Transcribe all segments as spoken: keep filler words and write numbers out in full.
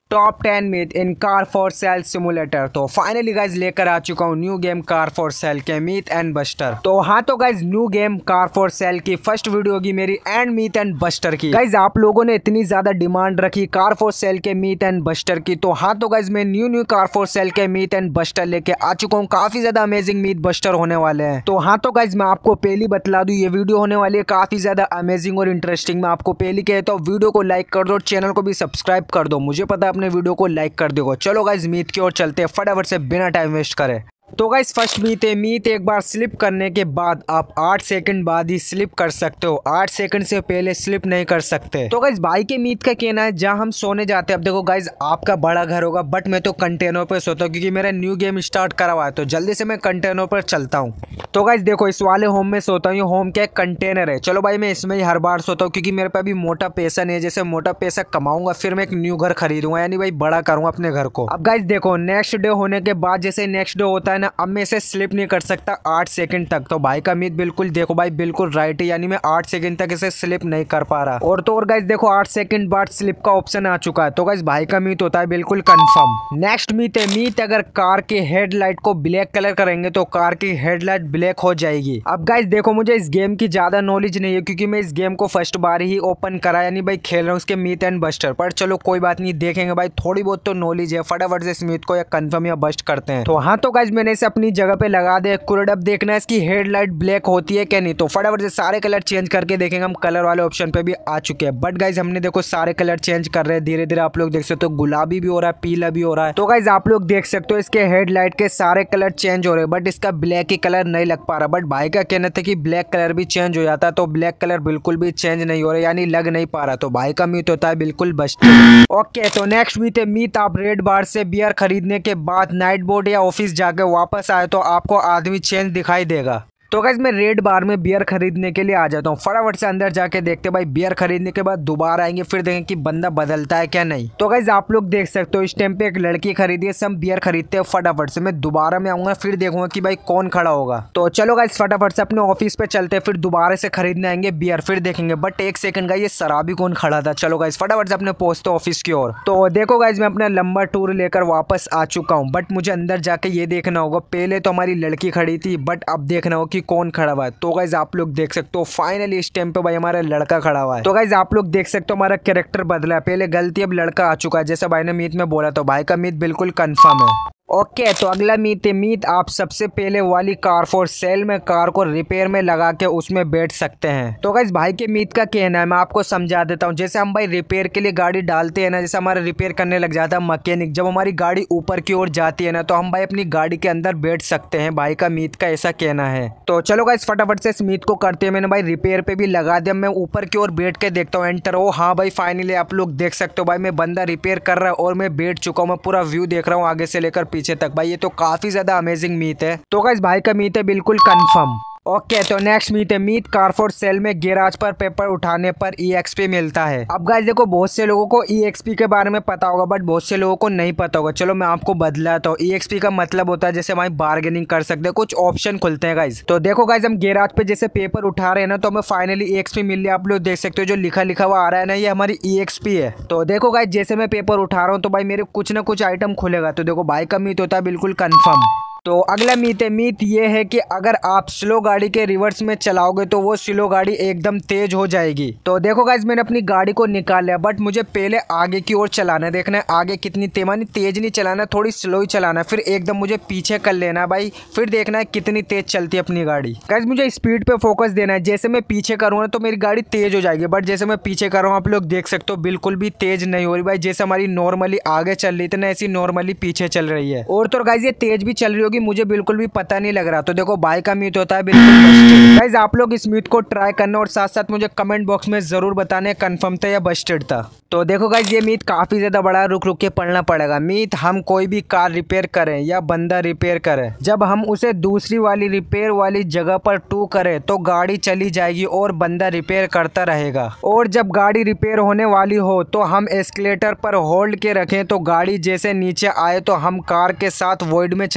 Top ten myth in car for sale simulator. तो finally guys लेकर आ चुका हूँ new game car for sale के मीथ एंड बस्टर। तो हाँ तो guys new game car for sale की फर्स्ट वीडियो होगी मेरी एंड मीथ एंड बस्टर की। गाइज आप लोगों ने इतनी ज्यादा डिमांड रखी कार फॉर सेल के मीथ एंड बस्टर की, तो हाँ तो गाइज मैं new new car for sale के मीथ एंड बस्टर लेके आ चुका हूँ। काफी ज्यादा अमेजिंग मीथ बस्टर होने वाले हैं। तो हाँ तो गाइज मैं आपको पहली बतला दूं, ये वीडियो होने वाली है काफी ज्यादा अमेजिंग और इंटरेस्टिंग। मैं आपको पहली कहे तो वीडियो को लाइक कर दो, चैनल को भी सब्सक्राइब कर दो। मुझे पता है अपने वीडियो को लाइक कर दोगे। चलो गाइज मीथ की ओर चलते हैं फटाफट से बिना टाइम वेस्ट करे। तो गाइस फर्स्ट मीथ है, मीथ एक बार स्लिप करने के बाद आप आठ सेकंड बाद ही स्लिप कर सकते हो, आठ सेकंड से पहले स्लिप नहीं कर सकते। तो गाइस भाई के मीथ का कहना है जहां हम सोने जाते हैं, अब देखो गाइस आपका बड़ा घर होगा बट मैं तो कंटेनर पर सोता हूँ क्योंकि मेरा न्यू गेम स्टार्ट करा हुआ है, तो जल्दी से मैं कंटेनर पर चलता हूँ। तो गाइस देखो इस वाले होम में सोता हूँ, ये होम का एक कंटेनर है। चलो भाई मैं इसमें ही हर बार सोता हूँ क्योंकि मेरे पे अभी मोटा पैसा नहीं है। जैसे मोटा पैसा कमाऊंगा फिर मैं एक न्यू घर खरीदूंगा, यानी भाई बड़ा करूंगा अपने घर को। अब गाइस देखो नेक्स्ट डे होने के बाद जैसे नेक्स्ट डे होता है ना, अब मैं इसे स्लिप नहीं कर सकता आठ सेकंड तक। तो भाई का मीथ बिल्कुल देखो भाई बिल्कुल राइट है, यानी मैं आठ सेकंड तक इसे स्लिप नहीं कर पा रहा। और तो और गाइस देखो आठ सेकंड बाद स्लिप का ऑप्शन आ चुका है। तो गाइस भाई का मीथ होता है बिल्कुल कंफर्म। नेक्स्ट मीथ है, मीथ अगर कार की हेडलाइट को ब्लैक कलर करेंगे तो कार की हेडलाइट ब्लैक हो जाएगी। अब गाइस देखो मुझे इस गेम की ज्यादा नॉलेज नहीं है क्योंकि मैं इस गेम को फर्स्ट बार ही ओपन करा, यानी भाई खेल रहा हूँ उसके मीथ एंड बस्टर पर। चलो कोई बात नहीं, देखेंगे भाई थोड़ी बहुत तो नॉलेज है, फटाफट से इस मीथ को या कंफर्म या बस्ट करते हैं। तो हाँ तो गाइस मैंने इसे अपनी जगह पे लगा दे कुरड। अब देखना है इसकी हेडलाइट ब्लैक होती है क्या नहीं, तो फटाफट से सारे कलर चेंज करके देखेंगे। हम कलर वाले ऑप्शन पे भी आ चुके हैं बट गाइज हमने देखो सारे कलर चेंज कर रहे हैं धीरे धीरे। आप लोग देख सकते हो गुलाबी भी हो रहा है, पीला भी हो रहा है। तो गाइज आप लोग देख सकते हो इसके हेडलाइट के सारे कलर चेंज हो रहे हैं बट इसका ब्लैक ही कलर नहीं लग पा रहा। बट भाई का कहना था कि ब्लैक कलर भी चेंज हो जाता, तो ब्लैक कलर बिल्कुल भी चेंज नहीं हो रहा, यानी लग नहीं पा रहा। तो भाई का मीथ होता है बिल्कुल बस्टेड। ओके तो नेक्स्ट मीथ है, मीथ आप रेड बार से बियर खरीदने के बाद नाइट बोर्ड या ऑफिस जाके वापस आए तो आपको आदमी चेंज दिखाई देगा। तो गाइस मैं रेड बार में बियर खरीदने के लिए आ जाता हूँ, फटाफट से अंदर जाके देखते भाई बियर खरीदने के बाद दोबारा आएंगे फिर देखेंगे कि बंदा बदलता है क्या नहीं। तो गाइस आप लोग देख सकते हो इस टाइम पे एक लड़की खरीदी है, सब बियर खरीदते हैं। फटाफट से मैं दोबारा में आऊंगा फिर देखूंगा कि भाई कौन खड़ा होगा। तो चलो गाइस फटाफट से अपने ऑफिस पे चलते हैं, फिर दोबारा से खरीदने आएंगे बियर, फिर देखेंगे। बट एक सेकंड का ये शराबी कौन खड़ा था। चलो गाइस फटाफट से अपने पहुंचते ऑफिस की ओर। तो देखो गाइस मैं अपना लंबा टूर लेकर वापस आ चुका हूँ बट मुझे अंदर जाके ये देखना होगा, पहले तो हमारी लड़की खड़ी थी बट अब देखना होगा कि कौन खड़ा हुआ है। तो गाइज आप लोग देख सकते हो फाइनली इस टाइम पे भाई हमारा लड़का खड़ा हुआ है। तो गाइज आप लोग देख सकते हो हमारा कैरेक्टर बदला है, पहले गलती अब लड़का आ चुका है जैसा भाई ने मीथ में बोला। तो भाई का मीथ बिल्कुल कंफर्म है। ओके okay, तो अगला मीथ है, मीथ आप सबसे पहले वाली कार फॉर सेल में कार को रिपेयर में लगा के उसमें बैठ सकते हैं। तो गाइस भाई के मीथ का कहना है, मैं आपको समझा देता हूँ। जैसे हम भाई रिपेयर के लिए गाड़ी डालते हैं ना, जैसे हमारा रिपेयर करने लग जाता है मैकेनिक, जब हमारी गाड़ी ऊपर की ओर जाती है ना तो हम भाई अपनी गाड़ी के अंदर बैठ सकते हैं। भाई का मीथ का ऐसा कहना है। तो चलो गाइस फटाफट से इस मीथ को करते हैं। मैंने भाई रिपेयर पे भी लगा दिया, मैं ऊपर की ओर बैठ के देखता हूँ एंटर। ओ हाँ भाई फाइनली आप लोग देख सकते हो भाई मैं बंदा रिपेयर कर रहा है और मैं बैठ चुका हूँ। मैं पूरा व्यू देख रहा हूँ आगे से लेकर पीछे तक। भाई ये तो काफी ज्यादा अमेजिंग मीथ है। तो गाइस भाई का मीथ है बिल्कुल कंफर्म। ओके okay, तो नेक्स्ट मीथ है, मीथ कार फॉर सेल में गैराज पर पेपर उठाने पर ई एक्स पी मिलता है। अब गाइस देखो बहुत से लोगों को ई एक्स पी के बारे में पता होगा बट बहुत से लोगों को नहीं पता होगा। चलो मैं आपको बदलाता हूँ। ई एक्स पी का मतलब होता है जैसे हमारी बार्गेनिंग कर सकते हैं, कुछ ऑप्शन खुलते हैं गाइस। तो देखो गाइस हम गैराज पे जैसे पेपर उठा रहे हैं ना तो हमें फाइनली ई एक्स पी मिल रही है। आप लोग देख सकते हो जो लिखा लिखा हुआ आ रहा है ना, ये हमारी ई एक्स पी है। तो देखो गाइस जैसे मैं पेपर उठा रहा हूँ तो भाई मेरे कुछ ना कुछ आइटम खुलेगा। तो देखो भाई का मीथ होता है बिल्कुल कन्फर्म। तो अगला मीथ है, मीथ ये है कि अगर आप स्लो गाड़ी के रिवर्स में चलाओगे तो वो स्लो गाड़ी एकदम तेज हो जाएगी। तो देखो गाइस मैंने अपनी गाड़ी को निकाल लिया बट मुझे पहले आगे की ओर चलाना है, देखना है आगे कितनी तेज, मानी तेज नहीं चलाना, थोड़ी स्लो ही चलाना, फिर एकदम मुझे पीछे कर लेना भाई, फिर देखना है कितनी तेज चलती है अपनी गाड़ी। गाइस मुझे स्पीड पे फोकस देना है, जैसे मैं पीछे करूँगा तो मेरी गाड़ी तेज हो जाएगी बट जैसे मैं पीछे कर रहा हूँ आप लोग देख सकते हो बिल्कुल भी तेज नहीं हो रही भाई। जैसे हमारी नॉर्मली आगे चल रही थी ना ऐसी नॉर्मली पीछे चल रही है। और तो गाइस ये तेज भी चल रही होगी, मुझे बिल्कुल भी पता नहीं लग रहा। तो देखो भाई का मीथ होता है बिल्कुल बस्टेड। गाइस आप लोग इस मीथ को ट्राई करना और साथ साथ मुझे कमेंट बॉक्स में जरूर बताने कंफर्म था या बस्टेड था। तो देखो गाइस ये मीथ काफी ज्यादा बड़ा, रुक रुक के पढ़ना पड़ेगा। मीथ हम कोई भी कार रिपेयर करें या बंदा रिपेयर करे, जब हम उसे दूसरी वाली रिपेयर वाली जगह पर टू करें तो गाड़ी चली जाएगी और बंदा रिपेयर करता रहेगा। और जब गाड़ी रिपेयर होने वाली हो तो हम एस्केलेटर पर होल्ड के रखें तो गाड़ी जैसे नीचे आए तो हम कार के साथ वॉइड में चले जाएंगे।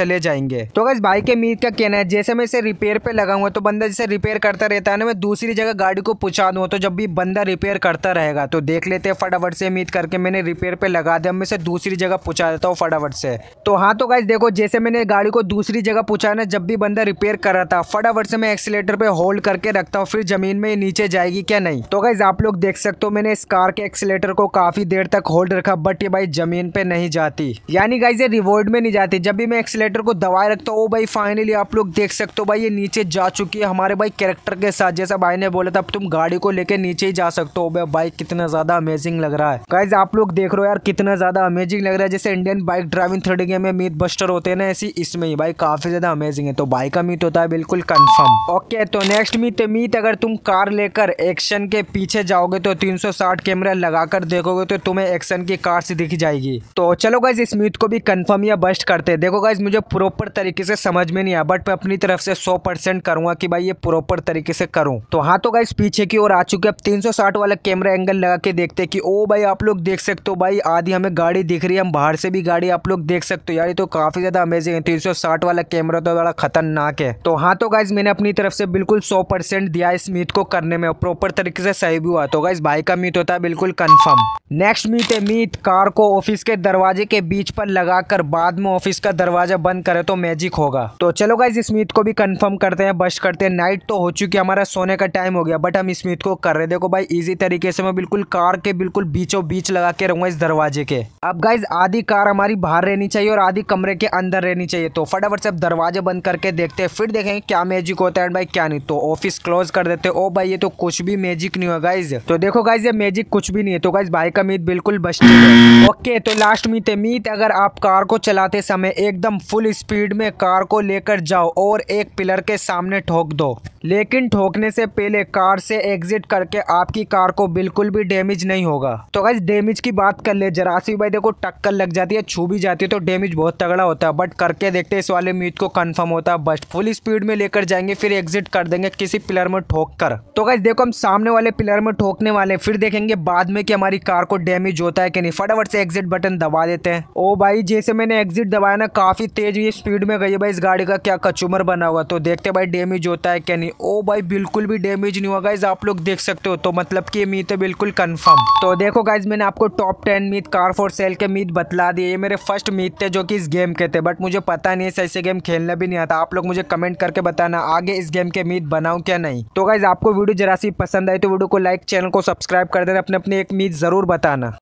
जाएंगे। तो गाइस भाई के मीत का कहना है जैसे मैं इसे रिपेयर पे लगाऊंगा तो बंदा जैसे रिपेयर करता रहता है ना, मैं दूसरी जगह गाड़ी को पहुंचा दूंगा, तो जब भी बंदा रिपेयर करता रहेगा तो देख लेते हैं फटाफट से मीत करके मैंने रिपेयर पे लगा दिया। मैं इसे दूसरी जगह पहुंचा देता हूँ फटाफट से। तो हाँ तो गाइस देखो जैसे मैंने गाड़ी को दूसरी जगह पहुंचाया ना, जब भी बंदा रिपेयर कर रहा था फटाफट से मैं एक्सीलेटर पे होल्ड करके रखता हूँ, फिर जमीन में नीचे जाएगी क्या नहीं। तो गाइस आप लोग देख सकते हो मैंने इस कार के एक्सीलेटर को काफी देर तक होल्ड रखा, बट ये भाई जमीन पे नहीं जाती, यानी गाइस ये रिवॉर्ड में नहीं जाती। जब भी मैं एक्सीलेटर को दबाए रखता हूँ भाई फाइनली आप लोग देख सकते हो भाई ये नीचे जा चुकी है हमारे भाई कैरेक्टर के साथ। जैसा भाई ने बोला था अब तुम गाड़ी को लेके नीचे ही जा सकते हो। भाई कितना ज्यादा अमेजिंग लग रहा है गाइस, आप लोग देख रहे हो यार कितना ज्यादा अमेजिंग लग रहा है। जैसे Indian bike driving three D game में मीट बस्टर होते हैं ना, ऐसी इसमें ही भाई काफी ज्यादा अमेजिंग है। तो भाई का मीट होता है बिल्कुल कंफर्म। ओके तो नेक्स्ट मीट है मीट अगर तुम कार लेकर एक्शन के पीछे जाओगे तो तीन सौ साठ कैमरा लगाकर देखोगे तो तुम्हें एक्शन की कार से दिख जाएगी। तो चलो गाइस इस मीट को भी कंफर्म या बस्ट करते हैं। देखो गाइस मुझे प्रॉपर तरीके से समझ में नहीं आया, बट मैं अपनी तरफ से सौ परसेंट करूंगा कि भाई ये प्रॉपर तरीके से करूं। तो हाँ तो गाइस पीछे की ओर आ चुके अब तीन सौ साठ वाला कैमरा एंगल लगा के देखते हैं कि ओ भाई आप लोग देख सकते हो भाई आधी हमें गाड़ी दिख रही है, हम बाहर से भी गाड़ी आप लोग देख सकते हो। यार ये तो काफी ज्यादा अमेजिंग है, तीन सौ साठ वाला कैमरा तो बड़ा खतरनाक है। तो हाँ तो गाइस मैंने अपनी तरफ से बिल्कुल सौ परसेंट दिया इस मीट को करने में, प्रॉपर तरीके से सही भी हुआ। तो गाइस भाई का मीट होता है बिल्कुल कंफर्म। नेक्स्ट मीट है मीट कार को ऑफिस के दरवाजे के बीच पर लगाकर बाद में ऑफिस का दरवाजा बंद करे तो मैजिक होगा। तो चलो गाइस इस मीट को भी कंफर्म करते हैं, बस्ट करते हैं। नाइट तो हो चुकी है, हमारा सोने का टाइम हो गया, बट हम इस मीट को कर रहे। देखो भाई इजी तरीके से मैं बिल्कुल कार के बिल्कुल बीचों बीच लगा के रहूंगा इस दरवाजे के। अब गाइस आधी कार हमारी बाहर रहनी चाहिए और आधी कमरे के अंदर रहनी चाहिए। तो फटाफट से अब दरवाजे बंद करके देखते हैं, फिर देखेंगे क्या मैजिक होता है भाई क्या नहीं। तो ऑफिस क्लोज कर देते हैं। ओ भाई ये तो कुछ भी मैजिक नहीं हुआ गाइस। तो देखो गाइस ये मैजिक कुछ भी नहीं है। तो गाइस भाई का मीट बिल्कुल बस्टेड है। ओके तो लास्ट मीट है मीट अगर आप कार को चलाते समय एकदम फुल स्पीड में कार को लेकर जाओ और एक पिलर के सामने ठोक दो, लेकिन ठोकने से पहले कार से एग्जिट करके आपकी कार को बिल्कुल भी डैमेज नहीं होगा। तो गाइस डैमेज की बात कर ले, जरा सी भाई देखो टक्कर लग जाती है, छू भी जाती है तो डैमेज बहुत तगड़ा होता है, बट करके देखते हैं इस वाले मीट को कंफर्म होता है। बस फुल स्पीड में लेकर जाएंगे फिर एग्जिट कर देंगे किसी पिलर में ठोक कर। तो गाइस देखो हम सामने वाले पिलर में ठोकने वाले, फिर देखेंगे बाद में कि हमारी कार को डैमेज होता है कि नहीं। फटाफट से एग्जिट बटन दबा देते हैं। ओ भाई जैसे मैंने एग्जिट दबाया ना काफी तेज ये स्पीड में गई है भाई, इस गाड़ी का क्या कचूमर बना हुआ। तो देखते भाई डैमेज होता है क्या नहीं। ओ भाई बिल्कुल भी डैमेज नहीं हुआ गाइस, आप लोग देख सकते हो। तो मतलब कि ये मीट है बिल्कुल कंफर्म। तो देखो गाइस मैंने आपको top ten myth car for sale के मीट बतला दिए। ये मेरे फर्स्ट मीट थे जो कि इस गेम के थे, बट मुझे पता नहीं है सही से गेम खेलना भी नहीं आता। आप लोग मुझे कमेंट करके बताना आगे इस गेम के मीट बनाऊं क्या नहीं। तो गाइस आपको वीडियो जरा सी पसंद आई तो वीडियो को लाइक, चैनल को सब्सक्राइब कर देना, अपने अपने एक मीट जरूर बताना।